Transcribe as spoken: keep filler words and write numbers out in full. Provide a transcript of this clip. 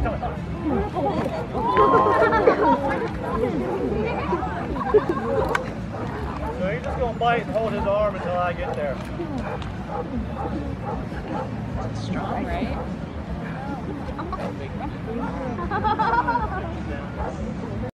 coming. So he's just going to bite and hold his arm until I get there. Strong, right?